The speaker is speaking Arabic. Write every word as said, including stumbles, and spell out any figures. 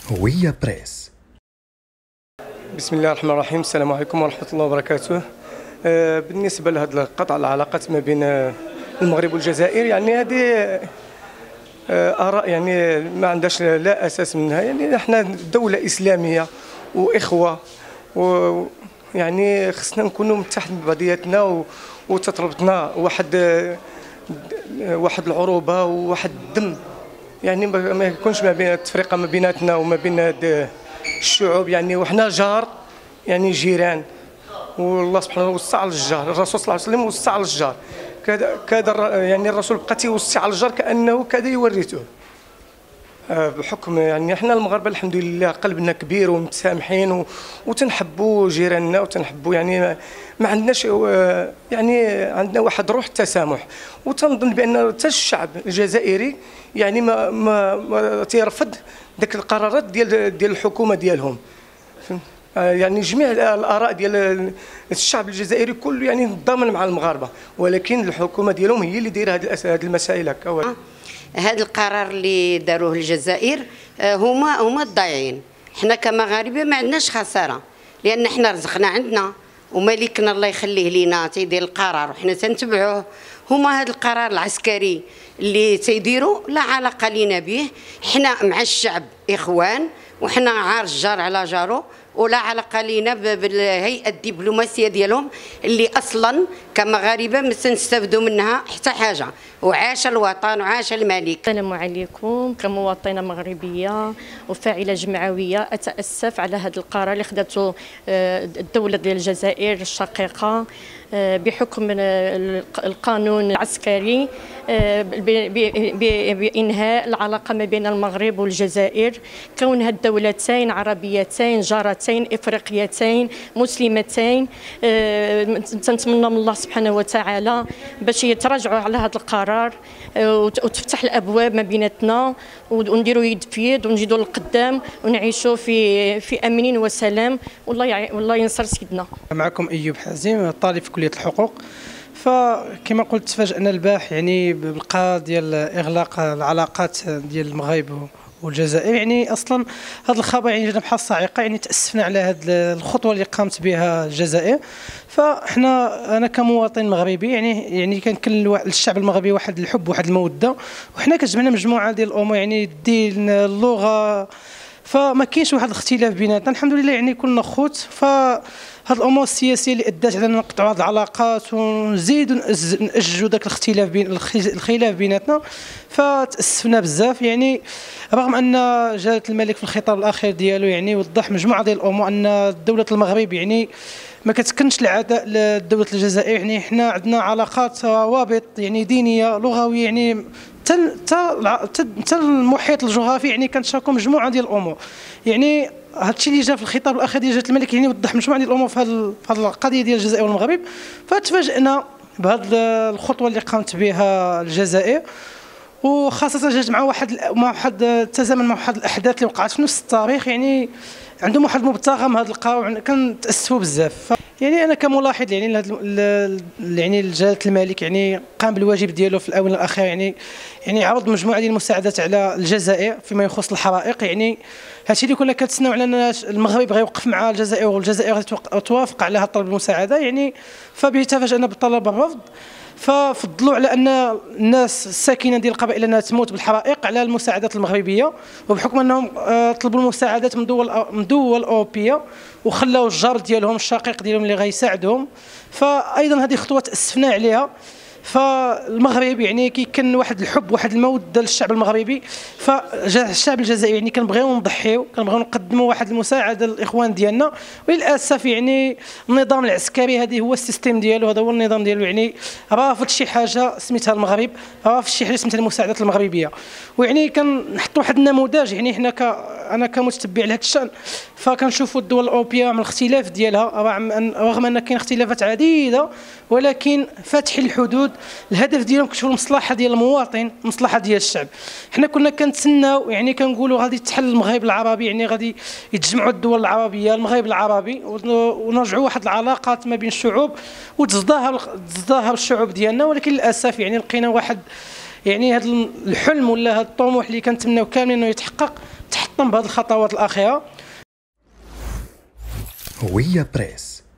هوية بريس. بسم الله الرحمن الرحيم. السلام عليكم ورحمة الله وبركاته. آه بالنسبة لهذا قطع العلاقات ما بين المغرب والجزائر، يعني هذه آه آراء يعني ما عندهاش لا أساس منها. يعني احنا دولة إسلامية وإخوة، ويعني خصنا نكونوا متحد ببعضياتنا وتتربطنا واحد واحد العروبة وواحد الدم. يعني ما يكونش ما بين التفرقة ما بيناتنا وما بين الشعوب. يعني وحنا جار، يعني جيران، والله سبحانه وسع على الجار. الرسول صلى الله عليه وسلم وسع على الجار كذا كذا. يعني الرسول بقى تيوسع على الجار كأنه كذا يورثه. بحكم يعني احنا المغاربه الحمد لله قلبنا كبير ومتسامحين وتنحبوا جيراننا وتنحبوا، يعني ما عندناش يعني عندنا واحد روح التسامح. وتنظن بان حتى الشعب الجزائري يعني ما ما, ما تيرفض ذاك القرارات ديال ديال الحكومه ديالهم. يعني جميع الاراء ديال الشعب الجزائري كله يعني ضامن مع المغاربه، ولكن الحكومه ديالهم هي اللي دايره هذه المسائل هكا. هذا القرار اللي داروه الجزائر هما هما الضايعين. حنا كمغاربه ما عندناش خساره، لان حنا رزقنا عندنا وملكنا الله يخليه لينا تيدير القرار وحنا تنتبعوه. هما هذا القرار العسكري اللي تيديروا لا علاقه لينا به. حنا مع الشعب اخوان، وحنا عار الجار على جارو، ولا علاقه لينا بالهيئه الدبلوماسيه ديالهم اللي اصلا كمغاربه ما تنستافدوا منها حتى حاجه. وعاش الوطن وعاش الملك. السلام عليكم. كمواطنه مغربيه وفاعله جمعويه، اتاسف على هذا القرار اللي خدته الدوله ديال الجزائر الشقيقه بحكم القانون العسكري بإنهاء العلاقة ما بين المغرب والجزائر، كونها الدولتين عربيتين جارتين إفريقيتين مسلمتين. تنتمنى من الله سبحانه وتعالى باش يتراجعوا على هذا القرار وتفتح الأبواب ما بيناتنا ونديروا يد في يد ونجدوا للقدام ونعيشوا في في أمن وسلام. والله والله ينصر سيدنا. معكم أيوب حازم، طالب في كلية الحقوق. فكما قلت تفاجئنا البارح يعني بالقرار ديال اغلاق العلاقات ديال المغرب والجزائر. يعني اصلا هذا الخبر يعني جانا بحال الصاعقه. يعني تاسفنا على هذه الخطوه اللي قامت بها الجزائر. فاحنا انا كمواطن مغربي يعني يعني كنكن للشعب المغربي واحد الحب وواحد الموده، وحنا كتجمعنا مجموعه ديال الامور، يعني الدين اللغه، فما كاينش واحد الاختلاف بيناتنا الحمد لله. يعني كلنا خوت. فهاد الامور السياسيه اللي ادات على نقطعوا هذه العلاقات ونزيدوا نأججوا ذاك الاختلاف بين الخلاف بيناتنا، فتاسفنا بزاف. يعني رغم ان جلاله الملك في الخطاب الاخير ديالو يعني وضح مجموعه ديال الامور ان دوله المغرب يعني ما كتكنش العداء لدوله الجزائر. يعني حنا عندنا علاقات روابط يعني دينيه لغويه، يعني حتى المحيط الجغرافي يعني كنتشاركوا مجموعه ديال الامور. يعني هذا الشيء اللي جا في الخطاب الاخير ديال جلاله الملك يعني وضح مجموعه ديال الامور في هذه القضيه ديال الجزائر والمغرب. فتفاجئنا بهذه الخطوه اللي قامت بها الجزائر، وخاصه جات مع واحد مع واحد تزامن مع واحد الاحداث اللي وقعت في نفس التاريخ. يعني عندهم واحد المبتغى هذا القرار، كنتاسفوا بزاف. يعني انا كملاحظ يعني يعني جلاله الملك يعني قام بالواجب ديالو في الاونه الاخيره. يعني يعني عرض مجموعه ديال المساعدات على الجزائر فيما يخص الحرائق. يعني هادشي اللي كنا كنتسناو على ان المغرب غيوقف مع الجزائر والجزائر توافق على هذا الطلب المساعده. يعني فبه تفاجئنا بالطلب الرفض، ففضلوا على ان الناس الساكنه ديال القبائل انها تموت بالحرائق على المساعدات المغربيه، وبحكم انهم طلبوا المساعدات من دول من دول اوروبيه وخلاو الجار ديالهم الشقيق ديالهم اللي غيساعدهم. فايضا هذه خطوه تاسفنا عليها. فالمغرب يعني كيكن واحد الحب واحد الموده للشعب المغربي. فالشعب الجزائري يعني كنبغيو نضحيو كنبغيو نقدموا واحد المساعده للاخوان ديالنا، وللاسف يعني النظام العسكري هذه هو السيستم ديالو، هذا هو النظام ديالو. يعني رافض شي حاجه سميتها المغرب، رافض شي حاجه سميتها المساعدات المغربيه. ويعني كنحطوا واحد النموذج. يعني حنا ك انا كمتتبع لهذا الشان فكنشوفوا الدول الاوروبيه مع الاختلاف ديالها، رغم ان كاين اختلافات عديده ولكن فاتح الحدود الهدف ديالهم كتشوف المصلحه ديال المواطن، المصلحه ديال الشعب. حنا كنا كنتسناو يعني كنقولوا غادي تحل المغرب العربي، يعني غادي يتجمعوا الدول العربيه المغرب العربي ونرجعوا واحد العلاقات ما بين الشعوب وتزدهر تزدهر الشعوب ديالنا. ولكن للاسف يعني لقينا واحد يعني هذا الحلم ولا هذا الطموح اللي كنتمناو كاملين انه يتحقق تحت خطنا بهذه الخطوات الاخيره. هوية بريس.